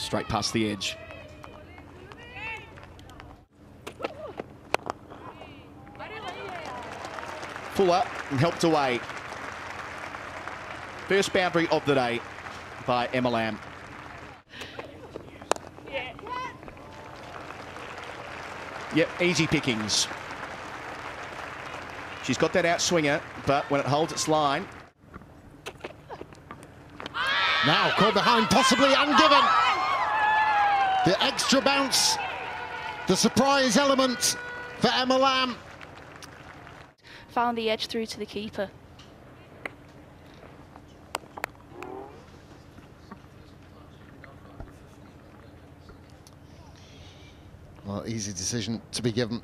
Straight past the edge. Fuller and helped away. First boundary of the day by Emma Lamb. Yep, easy pickings. She's got that outswinger, but when it holds its line. Now caught behind, possibly ungiven. The extra bounce, the surprise element for Emma Lamb. Found the edge through to the keeper. Well, easy decision to be given.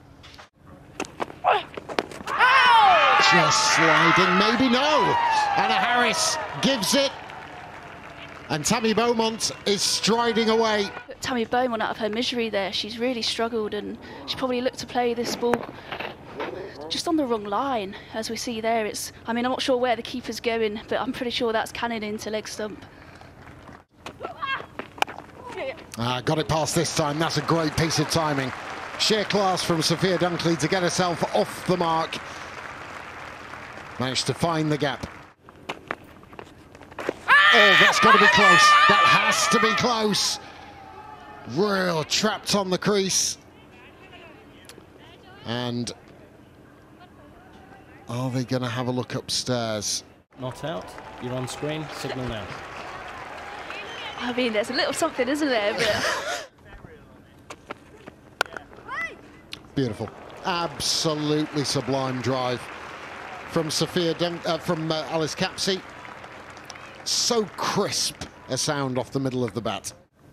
Just sliding, maybe no. Anna Harris gives it. And Tammy Beaumont is striding away. Tammy Beaumont out of her misery there. She's really struggled and she probably looked to play this ball just on the wrong line. As we see there, I mean, I'm not sure where the keeper's going, but I'm pretty sure that's cannon into leg stump. Got it past this time. That's a great piece of timing. Sheer class from Sophia Dunkley to get herself off the mark. Managed to find the gap. Oh, that's got to be close. That has to be close. Real trapped on the crease. And are they going to have a look upstairs? Not out. You're on screen. Signal now. I mean, there's a little something, isn't there? But beautiful. Absolutely sublime drive from Alice Capsey. So crisp a sound off the middle of the bat.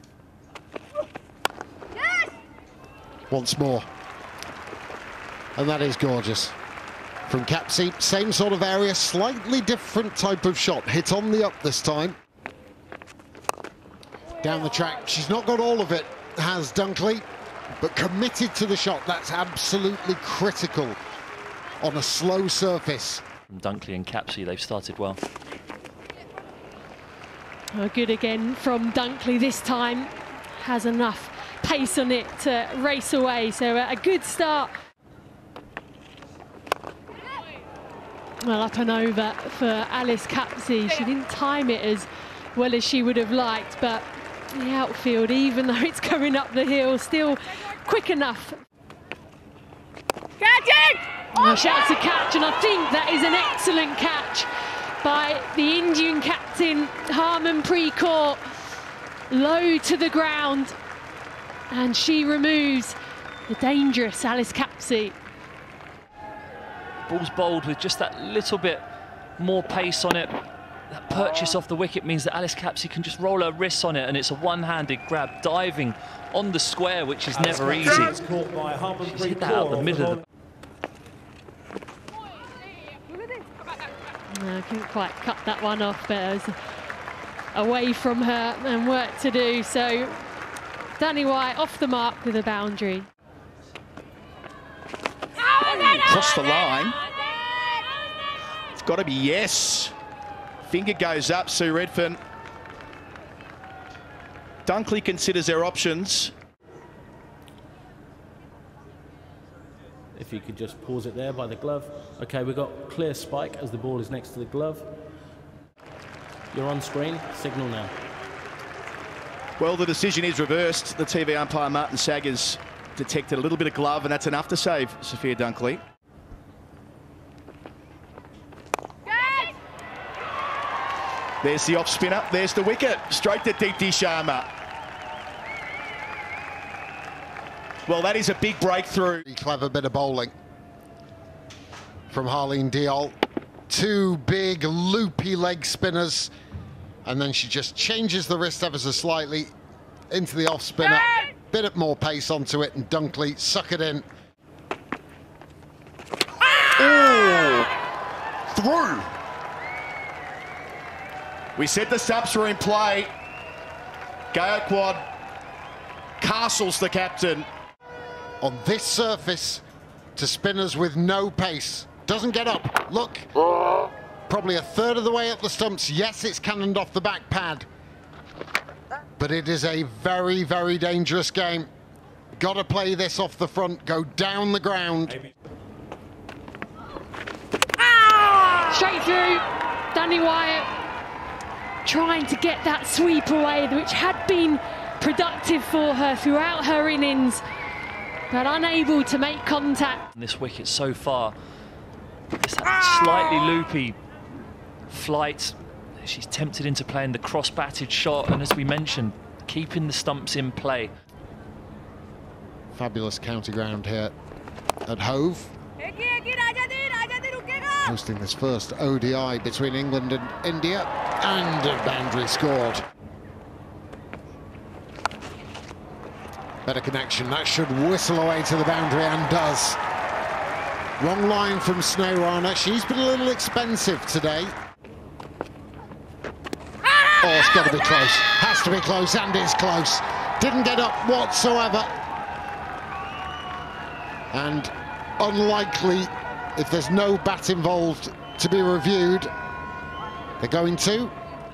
Yes! Once more. And that is gorgeous. From Capsey, same sort of area, slightly different type of shot. Hit on the up this time. Down the track, she's not got all of it, has Dunkley, but committed to the shot. That's absolutely critical on a slow surface. Dunkley and Capsey, they've started well. Oh, good again from Dunkley this time. Has enough pace on it to race away, so a good start. Well, up and over for Alice Capsey. She didn't time it as well as she would have liked, but the outfield, even though it's coming up the hill, still quick enough. Catch it! Oh, shouts a catch, and I think that is an excellent catch by the Indian captain, Harman Precourt. Low to the ground, and she removes the dangerous Alice Capsey. Ball's bowled with just that little bit more pace on it. That purchase off the wicket means that Alice Capsey can just roll her wrists on it, and it's a one-handed grab, diving on the square, which is never easy. She's hit that out the middle of the... No, couldn't quite cut that one off, but it was away from her and work to do. So Danny White off the mark with a boundary. Across the line. It's got to be yes. Finger goes up, Sue Redfern. Dunkley considers their options. If you could just pause it there by the glove. Okay, we've got clear spike as the ball is next to the glove. You're on screen, signal now. Well, the decision is reversed. The TV umpire, Martin Saggers, detected a little bit of glove, and that's enough to save Sophia Dunkley. There's the off spinner, there's the wicket, straight to Deepti Sharma. Well, that is a big breakthrough. Clever bit of bowling from Harleen Diol. Two big loopy leg spinners, and then she just changes the wrist ever so slightly into the off spinner. Bit of more pace onto it, and Dunkley suck it in. Oh, through. We said the subs were in play. Gaikwad castles the captain. On this surface, to spinners with no pace. Doesn't get up. Look. Probably a third of the way up the stumps. Yes, it's cannoned off the back pad. but it is a very, very dangerous game. Got to play this off the front, go down the ground. Straight through, Danny Wyatt trying to get that sweep away, which had been productive for her throughout her innings, but unable to make contact. This wicket so far, it's that slightly loopy flight. She's tempted into playing the cross-batted shot, and as we mentioned, keeping the stumps in play. Fabulous county ground here at Hove. Hosting this first ODI between England and India, and a boundary scored. Better connection, that should whistle away to the boundary, and does. Wrong line from Snow Rana. She's been a little expensive today. Oh, it's got to be close. Has to be close, and is close. Didn't get up whatsoever. And unlikely, if there's no bat involved, to be reviewed. They're going to.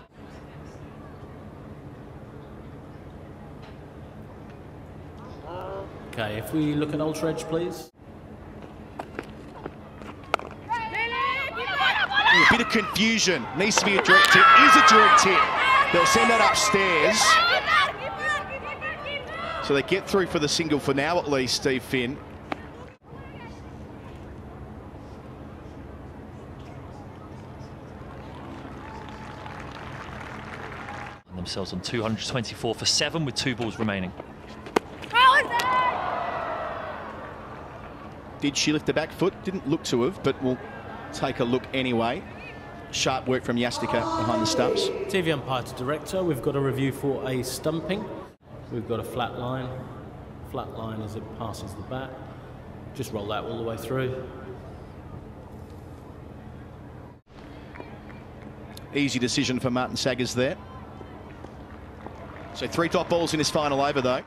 Okay, if we look at Ultra Edge, please. A bit of confusion. Needs to be a direct hit. Is a direct hit. They'll send that upstairs. So they get through for the single for now, at least, Steve Finn. And themselves on 224 for 7 with 2 balls remaining. Did she lift the back foot? Didn't look to have, but we'll take a look anyway. Sharp work from Yastika behind the stumps. TV umpire to director, we've got a review for a stumping. We've got a flat line as it passes the bat. Just roll that all the way through. Easy decision for Martin Saggers there. So 3 top balls in his final over, though.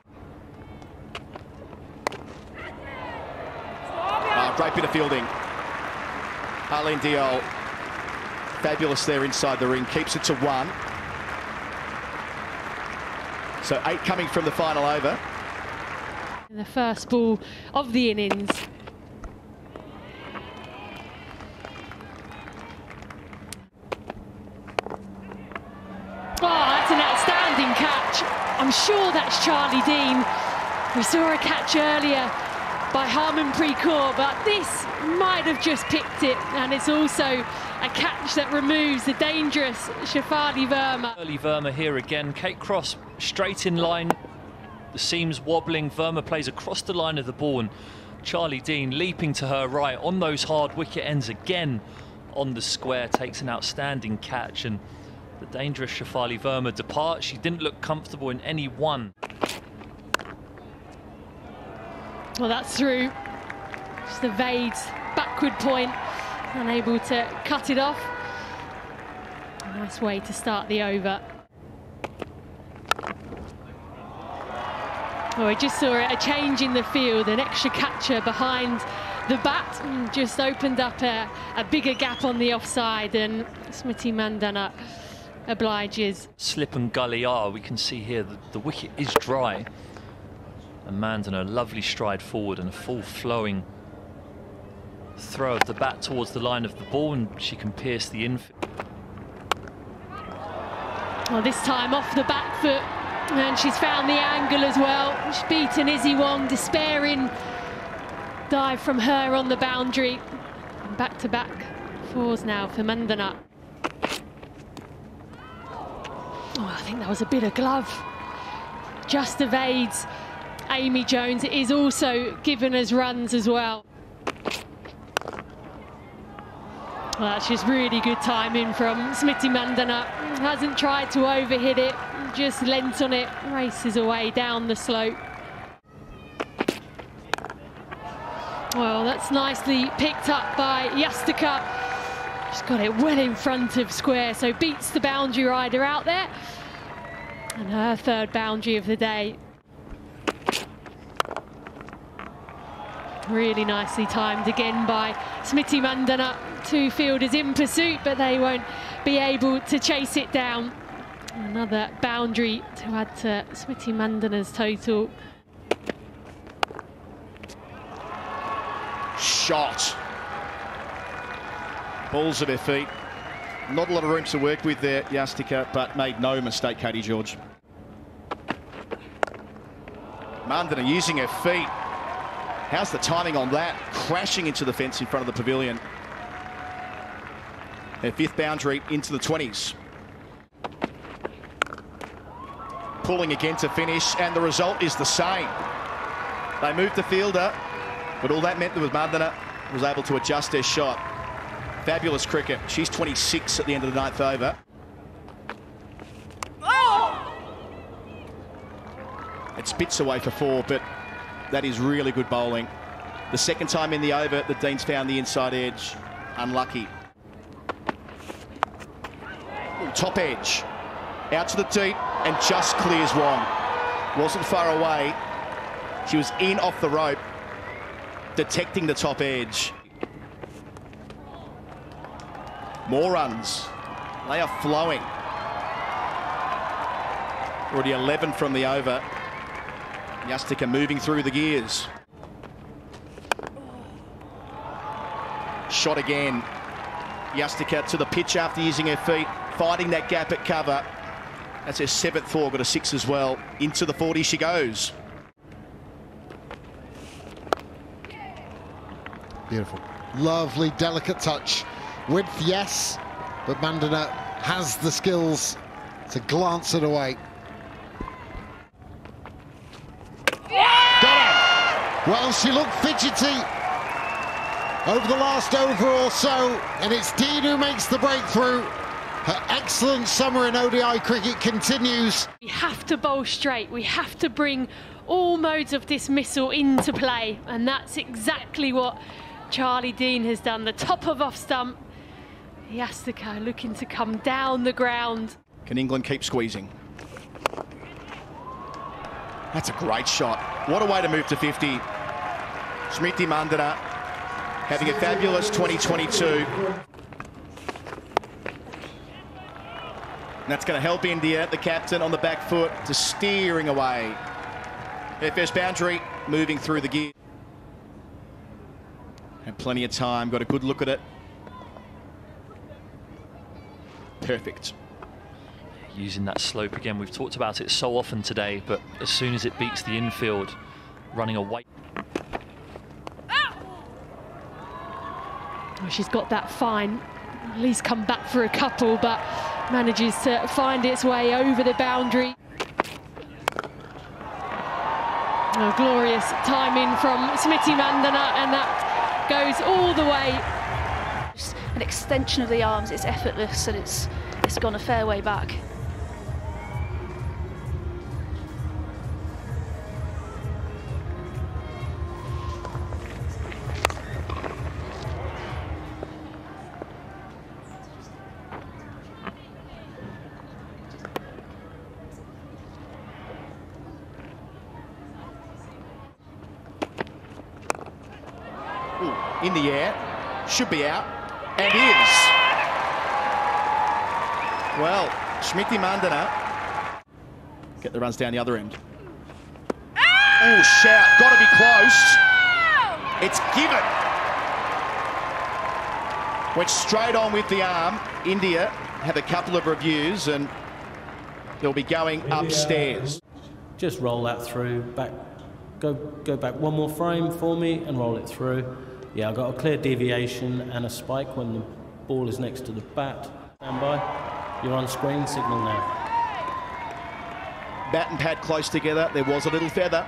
Great bit of fielding. Arlene Diol, fabulous there inside the ring, keeps it to 1. So 8 coming from the final over. In the first ball of the innings. Oh, that's an outstanding catch. I'm sure that's Charlie Dean. We saw a catch earlier by Harmanpreet Kaur, but this might have just picked it, and it's also a catch that removes the dangerous Shafali Verma. Early Verma here again. Kate Cross straight in line. The seams wobbling. Verma plays across the line of the ball, and Charlie Dean leaping to her right on those hard wicket ends again on the square, takes an outstanding catch, and the dangerous Shafali Verma departs. She didn't look comfortable in any one. Well, that's through. Just the Vade's backward point, unable to cut it off. A nice way to start the over. Oh, we just saw a change in the field, an extra catcher behind the bat, and just opened up a bigger gap on the offside, and Smriti Mandhana obliges. Slip and gully are, we can see here the wicket is dry. And Mandhana, a lovely stride forward and a full flowing throw of the bat towards the line of the ball, and she can pierce the infield. Well, this time off the back foot, and she's found the angle as well. She's beaten Izzy Wong, despairing dive from her on the boundary. Back-to-back 4s now for Mandhana. Oh, I think that was a bit of glove. Just evades Amy Jones. It is also given us runs as well. Well, that's just really good timing from Smriti Mandhana. Hasn't tried to overhit it, just lent on it, races away down the slope. Well, that's nicely picked up by Yastika. She's got it well in front of square, so beats the boundary rider out there. And her 3rd boundary of the day. Really nicely timed again by Smriti Mandhana. 2 fielders in pursuit, but they won't be able to chase it down. Another boundary to add to Smriti Mandhana's total. Shot. Balls at her feet. Not a lot of room to work with there, Yastika, but made no mistake, Katie George. Mandhana using her feet. How's the timing on that? Crashing into the fence in front of the pavilion. Her 5th boundary into the 20s. Pulling again to finish, and the result is the same. They moved the fielder, but all that meant was Mandhana was able to adjust her shot. Fabulous cricket. She's 26 at the end of the 9th over. Oh! It spits away for 4, but that is really good bowling. The 2nd time in the over that Dean's found the inside edge. Unlucky. Ooh, top edge. Out to the deep and just clears one. Wasn't far away. She was in off the rope, detecting the top edge. More runs. They are flowing. Already 11 from the over. Yastika moving through the gears. Shot again. Yastika to the pitch after using her feet, finding that gap at cover. That's her 7th 4, got a 6 as well. Into the 40 she goes. Beautiful. Lovely, delicate touch. Width, yes, but Mandhana has the skills to glance it away. Got it! Well, she looked fidgety over the last over or so, and it's Dean who makes the breakthrough. Her excellent summer in ODI cricket continues. We have to bowl straight. We have to bring all modes of dismissal into play, and that's exactly what Charlie Dean has done. The top of off stump. Yastika looking to come down the ground. Can England keep squeezing? That's a great shot. What a way to move to 50. Smriti Mandhana having a fabulous 2022. And that's going to help India, the captain on the back foot, to steering away. Her first boundary, moving through the gear. Had plenty of time, got a good look at it. Perfect. Using that slope again, we've talked about it so often today, but as soon as it beats the infield, running away. Well, she's got that fine, at least come back for a couple, but manages to find its way over the boundary. Oh, glorious timing from Smriti Mandhana, and that goes all the way. An extension of the arms, it's effortless, and it's gone a fair way back. Ooh, in the air, should be out. And is. Well, Smriti Mandhana get the runs down the other end. Oh, shout. Got to be close. It's given. Went straight on with the arm. India have a couple of reviews and they'll be going upstairs. Just roll that through. Back. Go back one more frame for me and roll it through. Yeah, I've got a clear deviation and a spike when the ball is next to the bat. Stand by. You're on screen, signal now. Bat and pad close together. There was a little feather.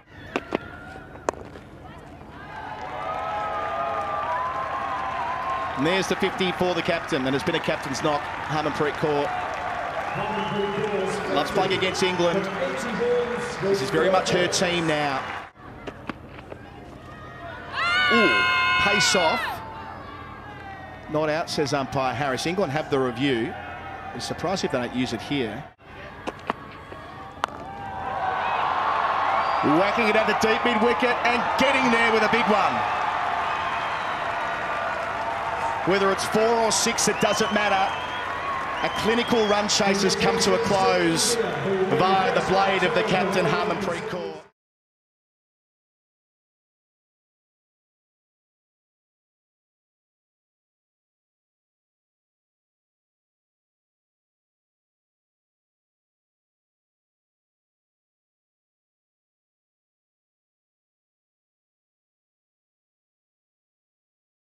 And there's the 50 for the captain, and it's been a captain's knock. Harmanpreet Kaur loves playing against England. This is very much her team now. Ooh, pace off. Not out, says umpire Harris. England have the review. I'd be surprised if they don't use it here. Whacking it at the deep mid-wicket and getting there with a big one. Whether it's 4 or 6, it doesn't matter. A clinical run chase has come to a close via the blade of the captain, Harmanpreet Kaur.